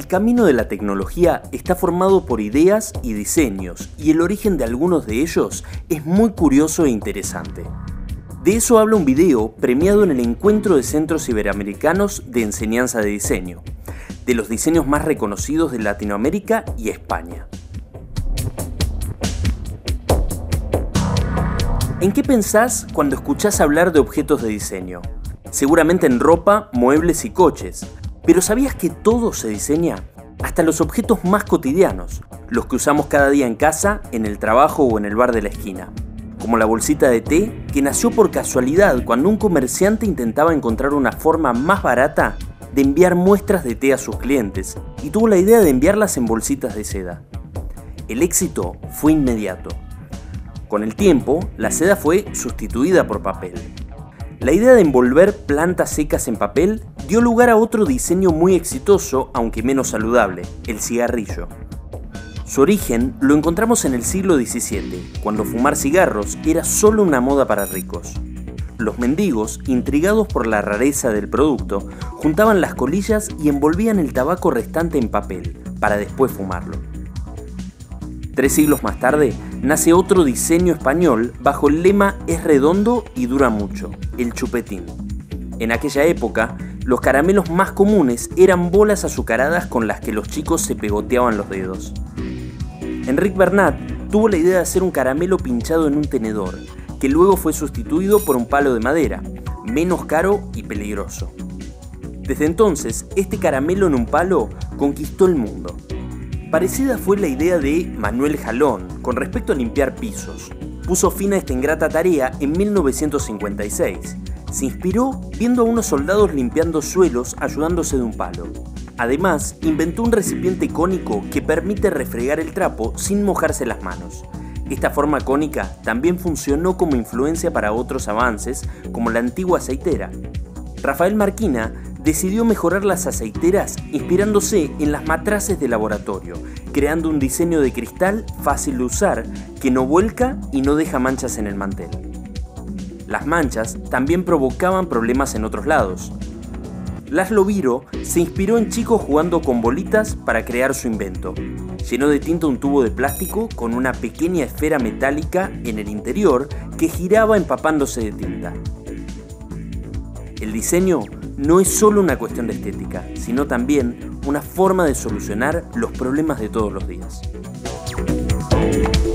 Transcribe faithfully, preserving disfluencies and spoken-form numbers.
camino de la tecnología está formado por ideas y diseños, y el origen de algunos de ellos es muy curioso e interesante. De eso habla un video premiado en el Encuentro de Centros Iberoamericanos de Enseñanza de Diseño, de los diseños más reconocidos de Latinoamérica y España. ¿En qué pensás cuando escuchás hablar de objetos de diseño? Seguramente en ropa, muebles y coches. Pero ¿sabías que todo se diseña? Hasta los objetos más cotidianos, los que usamos cada día en casa, en el trabajo o en el bar de la esquina. Como la bolsita de té, que nació por casualidad cuando un comerciante intentaba encontrar una forma más barata de enviar muestras de té a sus clientes y tuvo la idea de enviarlas en bolsitas de seda. El éxito fue inmediato. Con el tiempo, la seda fue sustituida por papel. La idea de envolver plantas secas en papel dio lugar a otro diseño muy exitoso, aunque menos saludable, el cigarrillo. Su origen lo encontramos en el siglo diecisiete, cuando fumar cigarros era solo una moda para ricos. Los mendigos, intrigados por la rareza del producto, juntaban las colillas y envolvían el tabaco restante en papel, para después fumarlo. Tres siglos más tarde, nace otro diseño español bajo el lema "es redondo y dura mucho", el chupetín. En aquella época, los caramelos más comunes eran bolas azucaradas con las que los chicos se pegoteaban los dedos. Enric Bernat tuvo la idea de hacer un caramelo pinchado en un tenedor, que luego fue sustituido por un palo de madera, menos caro y peligroso. Desde entonces, este caramelo en un palo conquistó el mundo. Parecida fue la idea de Manuel Jalón con respecto a limpiar pisos. Puso fin a esta ingrata tarea en mil novecientos cincuenta y seis. Se inspiró viendo a unos soldados limpiando suelos ayudándose de un palo. Además, inventó un recipiente cónico que permite refregar el trapo sin mojarse las manos. Esta forma cónica también funcionó como influencia para otros avances, como la antigua aceitera. Rafael Marquina decidió mejorar las aceiteras inspirándose en las matraces de laboratorio, creando un diseño de cristal fácil de usar, que no vuelca y no deja manchas en el mantel. Las manchas también provocaban problemas en otros lados. Laszlo Biro se inspiró en chicos jugando con bolitas para crear su invento. Llenó de tinta un tubo de plástico con una pequeña esfera metálica en el interior que giraba empapándose de tinta. El diseño no es solo una cuestión de estética, sino también una forma de solucionar los problemas de todos los días.